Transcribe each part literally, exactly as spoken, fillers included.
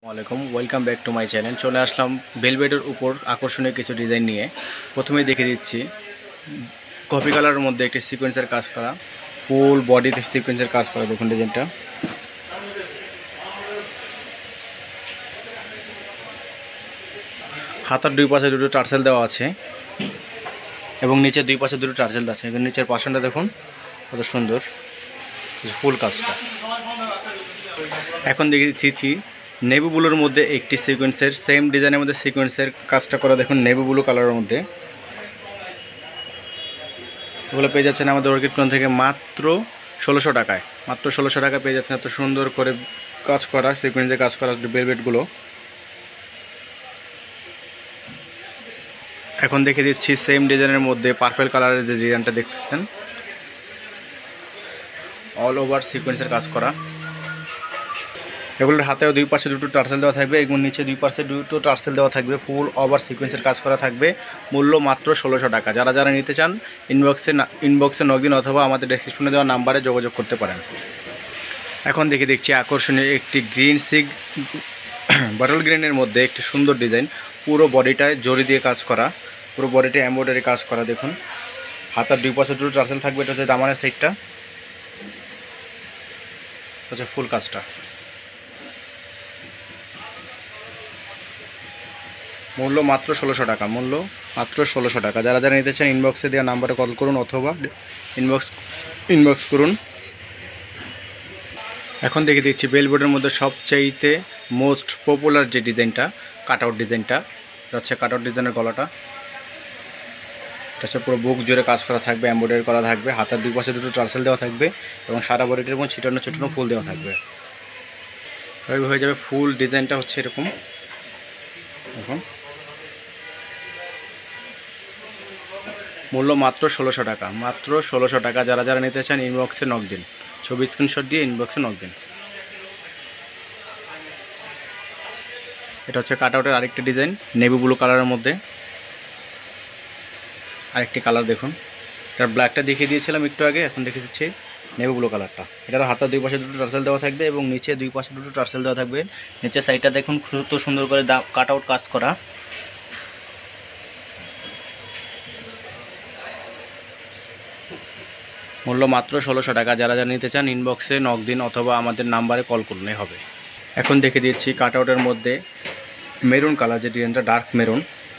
আসসালামাইকুম welcome back to my channel. চলে আসলাম ভেলভেটের উপর আকর্ষণীয় কিছু ডিজাইন নিয়ে। প্রথমেই দেখে দিচ্ছি কফি কালারের মধ্যে একটি সিকোয়েন্সের কাজ করা, ফুল বডিতে সিকোয়েন্সের কাজ করা। দেখুন ডিজাইনটা, হাতার দুই পাশে দুটো টার্সেল দেওয়া আছে এবং নিচে দুই পাশে দুটো টার্সেল আছে। এবং নিচের পাশনটা দেখুন কত সুন্দর ফুল কাজটা। এখন দেখে দিচ্ছি নেভি ব্লুর মধ্যে একটি সিকোয়েন্সের সেম ডিজাইনের মধ্যে সিকোয়েন্সের কাজটা করা। দেখুন নেভি ব্লু কালারের মধ্যে এগুলো পেয়ে যাচ্ছেন আমাদের অর্কিড কোন থেকে মাত্র ষোলোশো টাকায়। মাত্র ষোলোশো টাকা পেয়ে যাচ্ছেন এত সুন্দর করে কাজ করা সিকোয়েন্সে কাজ করা ভেলভেটগুলো। এখন দেখে দিচ্ছি সেম ডিজাইনের মধ্যে পার্পল কালারের যে ডিজাইনটা দেখতেছেন, অল ওভার সিকোয়েন্সের কাজ করা। এগুলোর হাতেও দুই পাশে দুটো টার্সেল দেওয়া থাকবে এবং নিচে দুই পাশে দুটো টার্সেল দেওয়া থাকবে। ফুল ওভার সিকোয়েন্সের কাজ করা থাকবে। মূল্য মাত্র ষোলোশো টাকা। যারা যারা নিতে চান ইনবক্সে ইনবক্সে নগদিন অথবা আমাদের ডেসক্রিপশনে দেওয়া নাম্বারে যোগাযোগ করতে পারেন। এখন দেখে দেখছি আকর্ষণীয় একটি গ্রিন সিগ বটল গ্রিনের মধ্যে একটি সুন্দর ডিজাইন। পুরো বডিটায় জরি দিয়ে কাজ করা, পুরো বডিটা এমব্রয়ডারি কাজ করা। দেখুন হাতার দুই পাশে দুটো টার্সেল থাকবে। এটা হচ্ছে দামানের সাইডটা, হচ্ছে ফুল কাজটা। মূল্য মাত্র ষোলোশো টাকা। মূল্য মাত্র ষোলোশো টাকা। যারা যারা নিতে চান ইনবক্সে দেওয়া নাম্বারে কল করুন অথবা ইনবক্স ইনবক্স করুন। এখন দেখে দিচ্ছি ভেলভেটের মধ্যে সবচাইতে মোস্ট পপুলার যে ডিজাইনটা, কাট আউট ডিজাইনটা। এটা হচ্ছে কাট আউট ডিজাইনের গলাটা। এটা হচ্ছে পুরো বুক জুড়ে কাজ করা থাকবে, এমব্রয়ডারি করা থাকবে। হাতের দুই পাশে দুটো টার্সেল দেওয়া থাকবে এবং সারা বডিটার এবং ছিটানো ছিটানো ফুল দেওয়া থাকবে। এভাবে হয়ে যাবে ফুল ডিজাইনটা হচ্ছে এরকম। এখন মূল্য মাত্র ষোলোশো টাকা। মাত্র ষোলোশো টাকা। যারা যারা নিতে চান ইনবক্সে নক দিন, ছবি স্ক্রিনশট দিয়ে ইনবক্সে নক দিন। এটা হচ্ছে কাট আউটের আরেকটি ডিজাইন নেভি ব্লু কালারের মধ্যে। আরেকটি কালার দেখুন, এটার ব্ল্যাকটা দেখিয়ে দিয়েছিলাম একটু আগে, এখন দেখে দিচ্ছি নেভি ব্লু কালারটা। এটার হাতের দুই পাশে দুটো টার্সেল দেওয়া থাকবে এবং নিচে দুই পাশে দুটো টার্সেল দেওয়া থাকবে। নিচের সাইডটা দেখুন কত সুন্দর করে কাট আউট কাজ করা। মূল্য মাত্র ষোলোশো টাকা। যারা যারা নিতে চান ইনবক্সে নক দিন অথবা আমাদের নাম্বারে কল করলেই হবে। এখন দেখে দিচ্ছি কাট আউটের মধ্যে মেরুন কালার যে ডিজাইনটা, ডার্ক মেরুন।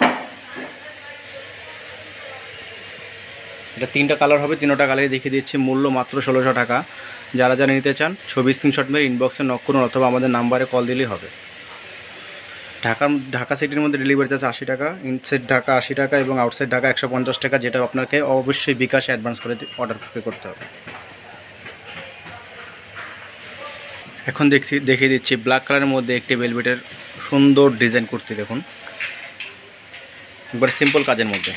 এটা তিনটা কালার হবে, তিনটা কালারই দেখিয়ে দিচ্ছি। মূল্য মাত্র ষোলোশো টাকা। যারা যারা নিতে চান ছবি স্ক্রিনশট মেরে ইনবক্সে নক করুন অথবা আমাদের নাম্বারে কল দিলেই হবে। ঢাকা ঢাকা সিটির মধ্যে ডেলিভারি চার্জ আশি টাকা, ইনসাইড ঢাকা আশি টাকা এবং আউটসাইড ঢাকা একশো পঞ্চাশ টাকা, যেটা আপনাকে অবশ্যই বিকাশে অ্যাডভান্স করে অর্ডার পে করতে হবে। এখন দেখছি দেখিয়ে দিচ্ছি ব্ল্যাক কালারের মধ্যে একটি ভেলভেটের সুন্দর ডিজাইন করতে। দেখুন একবার সিম্পল কাজের মধ্যে।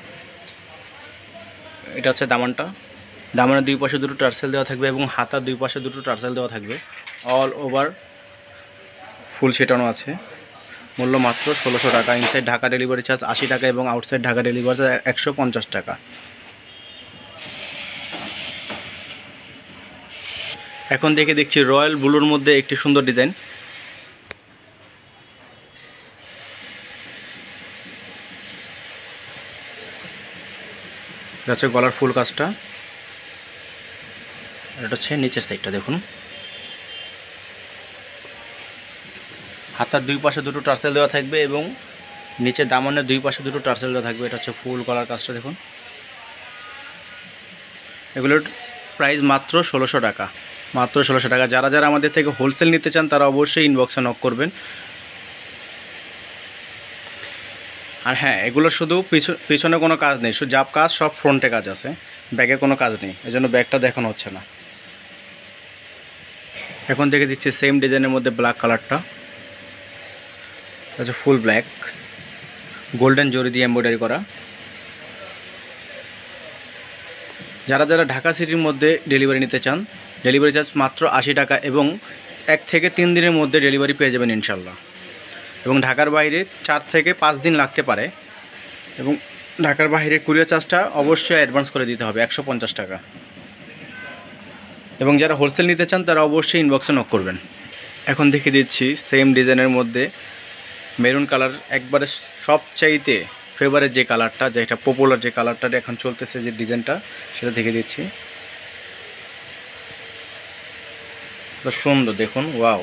এটা হচ্ছে দামানটা। দামানের দুই পাশে দুটো টার্সেল দেওয়া থাকবে এবং হাতার দুই পাশে দুটো টার্সেল দেওয়া থাকবে। অল ওভার ফুল ছিটানো আছে। মূল্য মাত্র ষোলোশো টাকা। ইনসাইড ঢাকা ডেলিভারি চার্জ আশি টাকা এবং আউটসাইড ঢাকা ডেলিভারি চার্জ একশো পঞ্চাশ টাকা। এখন দেখে দেখছি রয়্যাল ব্লুর মধ্যে একটি সুন্দর ডিজাইন। এটা হচ্ছে গলার ফুল কাজটা। এটা হচ্ছে নিচের সাইডটা দেখুন। হাতার দুই পাশে দুটো টার্সেল দেওয়া থাকবে এবং নিচে দামানের দুই পাশে দুটো টার্সেল দেওয়া থাকবে। এটা হচ্ছে ফুল গলার কাজটা দেখুন। এগুলোর প্রাইস মাত্র ষোলোশো টাকা। মাত্র ষোলোশো টাকা। যারা যারা আমাদের থেকে হোলসেল নিতে চান তারা অবশ্যই ইনবক্সে নক করবেন। আর হ্যাঁ, এগুলো শুধু পিছনে কোনো কাজ নেই, শুধু জাপ কাজ, সব ফ্রন্টে কাজ আছে, ব্যাগে কোনো কাজ নেই, এজন্য ব্যাগটা দেখানো হচ্ছে না। এখন দেখে দিচ্ছি সেম ডিজাইনের মধ্যে ব্ল্যাক কালারটা। আচ্ছা ফুল ব্ল্যাক, গোল্ডেন জরি দিয়ে এমব্রয়ডারি করা। যারা যারা ঢাকা সিটির মধ্যে ডেলিভারি নিতে চান ডেলিভারি চার্জ মাত্র আশি টাকা এবং এক থেকে তিন দিনের মধ্যে ডেলিভারি পেয়ে যাবেন ইনশাল্লাহ। এবং ঢাকার বাইরে চার থেকে পাঁচ দিন লাগতে পারে এবং ঢাকার বাইরে কুরিয়ার চার্জটা অবশ্যই অ্যাডভান্স করে দিতে হবে একশো পঞ্চাশ টাকা। এবং যারা হোলসেল নিতে চান তারা অবশ্যই ইনবক্সে নক করবেন। এখন দেখিয়ে দিচ্ছি সেম ডিজাইনের মধ্যে মেরুন কালার, একবারে সবচাইতে ফেভারেট যে কালারটা, যেটা পপুলার যে কালারটা এখন চলতেছে যে ডিজাইনটা, সেটা দেখিয়ে দিচ্ছি। সুন্দর দেখুন, ওয়াও।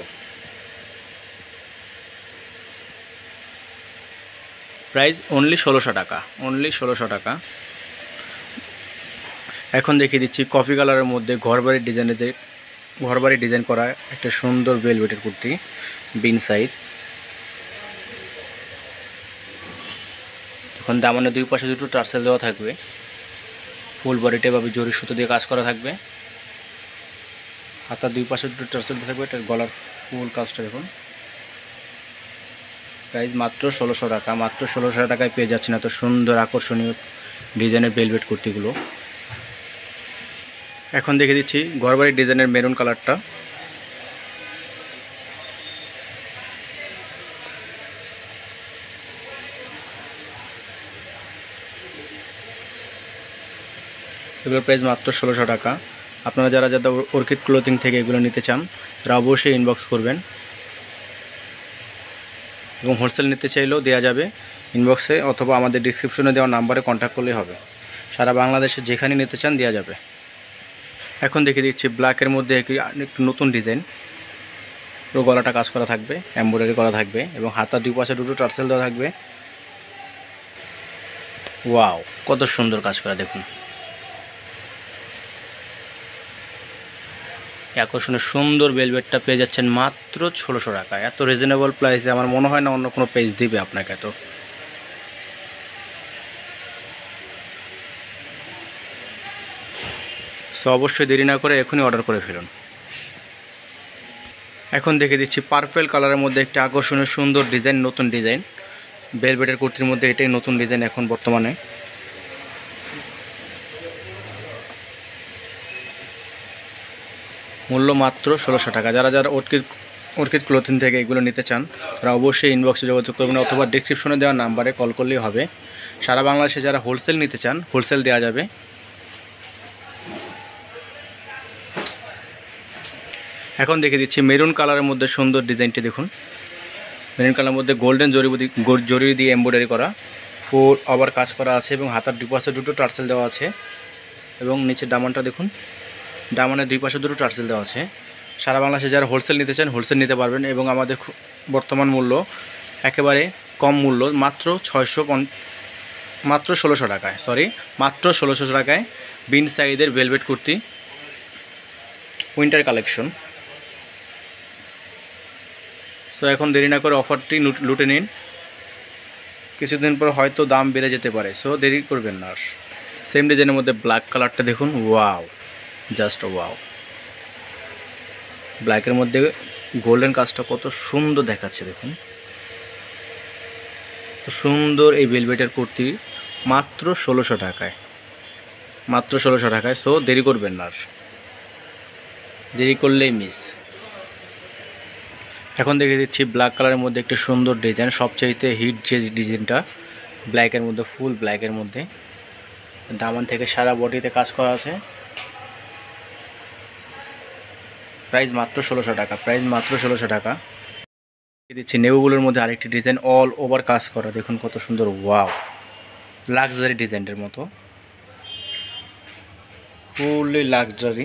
প্রাইস অনলি ষোলোশো টাকা, অনলি ষোলোশো টাকা। এখন দেখিয়ে দিচ্ছি কফি কালারের মধ্যে ঘরবাড়ির ডিজাইনে যে ঘরবাড়ি ডিজাইন করা একটা সুন্দর ভেলভেটের কুর্তি, বিন সাইড। এখন দামানের দুই পাশে দুটো টার্সেল দেওয়া থাকবে, ফুল বডিটা এভাবে জরি সুতো দিয়ে কাজ করা থাকবে, হাতার দুই পাশে দুটো টার্সেল দেওয়া থাকবে। এটার গলার ফুল কাজটা দেখুন। প্রাইস মাত্র ষোলোশো টাকা, মাত্র ষোলোশো টাকায় পেয়ে যাচ্ছেন এত সুন্দর আকর্ষণীয় ডিজাইনের ভেলভেট কুর্তিগুলো। এখন দেখে দিচ্ছি ঘরবাড়ির ডিজাইনের মেরুন কালারটা। এগুলোর প্রাইস মাত্র ষোলোশো টাকা। আপনারা যারা যারা অর্কিড ক্লোথিং থেকে এগুলো নিতে চান তারা অবশ্যই ইনবক্স করবেন, এবং হোলসেল নিতে চাইলেও দেওয়া যাবে ইনবক্সে, অথবা আমাদের ডিসক্রিপশনে দেওয়া নাম্বারে কন্ট্যাক্ট করলেই হবে। সারা বাংলাদেশে যেখানে নিতে চান দেওয়া যাবে। এখন দেখে দিচ্ছি ব্ল্যাকের মধ্যে একটু নতুন ডিজাইন, পুরো গলাটা কাজ করা থাকবে, এমব্রয়ডারি করা থাকবে, এবং হাতার দুই পাশে দুটো টার্সেল দেওয়া থাকবে। ওয়াও, কত সুন্দর কাজ করা দেখুন। আকর্ষণীয় সুন্দর ভেলভেটটা পেয়ে যাচ্ছেন মাত্র ষোলোশো টাকা। এত রিজনেবল প্রাইসে আমার মনে হয় না অন্য কোনো পেজ দিবে আপনাকে এত। সো অবশ্যই দেরি না করে এখনই অর্ডার করে ফেলুন। এখন দেখে দিচ্ছি পার্পল কালারের মধ্যে একটা আকর্ষণীয় সুন্দর ডিজাইন, নতুন ডিজাইন ভেলভেটের কুর্তির মধ্যে এটাই নতুন ডিজাইন এখন বর্তমানে। মূল্য মাত্র ষোলোশো টাকা। যারা যারা অর্কিড অর্কিড ক্লোথিং থেকে এগুলো নিতে চান তারা অবশ্যই ইনবক্সে যোগাযোগ করবেন, অথবা ডিসক্রিপশনে দেওয়া নাম্বারে কল করলেই হবে। সারা বাংলাদেশে যারা হোলসেল নিতে চান হোলসেল দেওয়া যাবে। এখন দেখে দিচ্ছি মেরুন কালারের মধ্যে সুন্দর ডিজাইনটি দেখুন। মেরুন কালারের মধ্যে গোল্ডেন জরি জরি দিয়ে এমব্রয়ডারি করা, ফুল ওভার কাজ করা আছে, এবং হাতার দুই পাশে দুটো টার্সেল দেওয়া আছে, এবং নিচে দামানটা দেখুন, দামানের দুই পাশে দুটো টার্সেল দেওয়া আছে। সারা বাংলাদেশে যারা হোলসেল নিতে চান হোলসেল নিতে পারবেন, এবং আমাদের বর্তমান মূল্য একেবারে কম মূল্য, মাত্র ছয়শো মাত্র ষোলোশো টাকায় সরি মাত্র ষোলোশো টাকায় বিন সাইজের velvet kurti winter collection. So এখন দেরি না করে অফারটি লুটে নিন, কিছুদিন পর হয়তো দাম বেড়ে যেতে পারে, সো দেরি করবেন না। সেম ডিজাইনের মধ্যে ব্ল্যাক কালারটা দেখুন, ওয়াও, জাস্ট ওয়াও। ব্ল্যাকের মধ্যে গোল্ডেন কাজটা কত সুন্দর দেখাচ্ছে দেখুন, তো সুন্দর এই ভেলভেটের কুর্তি মাত্র ষোলোশো টাকায়, মাত্র ষোলোশো টাকায়। সো দেরি করবেন না, দেরি করলেই মিস। এখন দেখে দিচ্ছি ব্ল্যাক কালারের মধ্যে একটি সুন্দর ডিজাইন, সবচাইতে হিট যে ডিজাইনটা, ব্ল্যাকের মধ্যে ফুল ব্ল্যাকের মধ্যে দামান থেকে সারা বডিতে কাজ করা আছে। প্রাইস মাত্র ষোলোশো টাকা, প্রাইস মাত্র ষোলোশো টাকা। দিচ্ছি নেউগুলোর মধ্যে আরেকটি ডিজাইন, অল ওভার কাজ করা দেখুন কত সুন্দর, ওয়াও, লাক্সারি ডিজাইনের মতো, ফুললি লাক্সারি,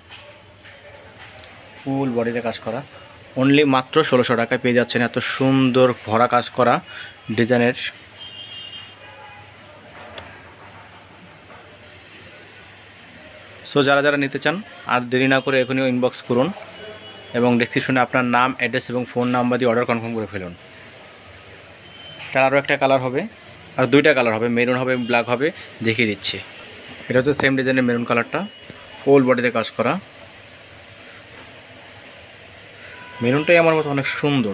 ফুল বডিতে কাজ করা। অনলি মাত্র ষোলোশো টাকায় পেয়ে যাচ্ছেন এত সুন্দর ভরা কাজ করা ডিজাইনের। সো যারা যারা নিতে চান আর দেরি না করে এখনই ইনবক্স করুন, এবং ডেসক্রিপশনে আপনার নাম, অ্যাড্রেস এবং ফোন নাম্বার দিয়ে অর্ডার কনফার্ম করে ফেলুন। তার আরও একটা কালার হবে, আর দুইটা কালার হবে, মেরুন হবে, ব্ল্যাক হবে, দেখিয়ে দিচ্ছি। এটা হচ্ছে সেম ডিজাইনের মেরুন কালারটা, ফুল বডিতে কাজ করা। মেরুনটাই আমার মতো অনেক সুন্দর।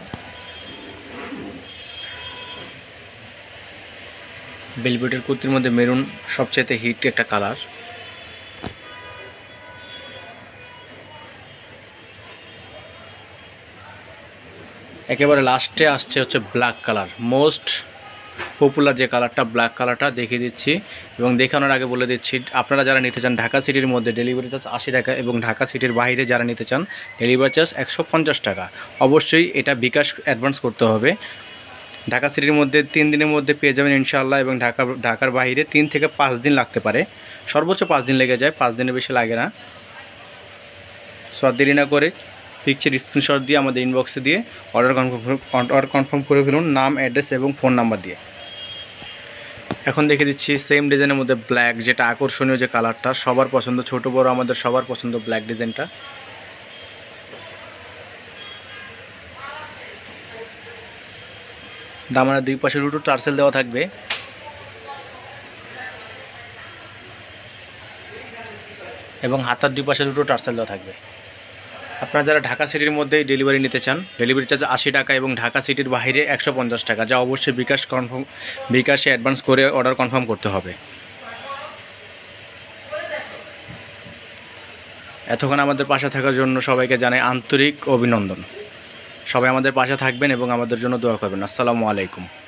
ভেলভেটের কুর্তির মধ্যে মেরুন সবচেয়ে হিট একটা কালার। একেবারে লাস্টে আসছে হচ্ছে ব্ল্যাক কালার, মোস্ট পপুলার যে কালারটা ব্ল্যাক কালারটা দেখিয়ে দিচ্ছি এবং দেখানোর আগে বলে দিচ্ছি, আপনারা যারা নিতে চান ঢাকা সিটির মধ্যে ডেলিভারি চার্জ আশি টাকা এবং ঢাকা সিটির বাইরে যারা নিতে চান ডেলিভারি চার্জ একশো পঞ্চাশ টাকা। অবশ্যই এটা বিকাশ অ্যাডভান্স করতে হবে। ঢাকা সিটির মধ্যে তিন দিনের মধ্যে পেয়ে যাবেন ইনশাআল্লাহ এবং ঢাকা ঢাকার বাইরে তিন থেকে পাঁচ দিন লাগতে পারে, সর্বোচ্চ পাঁচ দিন লেগে যায়, পাঁচ দিনের বেশি লাগে না। সো আর দেরি না করে পিকচার স্ক্রিনশট দিয়ে আমাদের ইনবক্সে দিয়ে অর্ডার কনফার্ম অর্ডার কনফার্ম করে ফেলুন, নাম, অ্যাড্রেস এবং ফোন নাম্বার দিয়ে। এখন দেখে দিচ্ছি সেম ডিজাইনের মধ্যে ব্ল্যাক, যেটা আকর্ষণীয় যে কালারটা সবার পছন্দ, ছোট বড় আমাদের সবার পছন্দ ব্ল্যাক ডিজাইনটা। দামানের দুই পাশে দুটো টার্সেল দেওয়া থাকবে এবং হাতার দুই পাশে দুটো টার্সেল দেওয়া থাকবে। আপনারা যারা ঢাকা সিটির মধ্যে ডেলিভারি নিতে চান ডেলিভারি চার্জ আশি টাকা এবং ঢাকা সিটির বাইরে একশো পঞ্চাশ টাকা, যা অবশ্যই বিকাশ কনফার্ম বিকাশে অ্যাডভান্স করে অর্ডার কনফার্ম করতে হবে। এতক্ষণ আমাদের পাশে থাকার জন্য সবাইকে জানাই আন্তরিক অভিনন্দন। সবাই আমাদের পাশে থাকবেন এবং আমাদের জন্য দোয়া করবেন। আসসালামু আলাইকুম।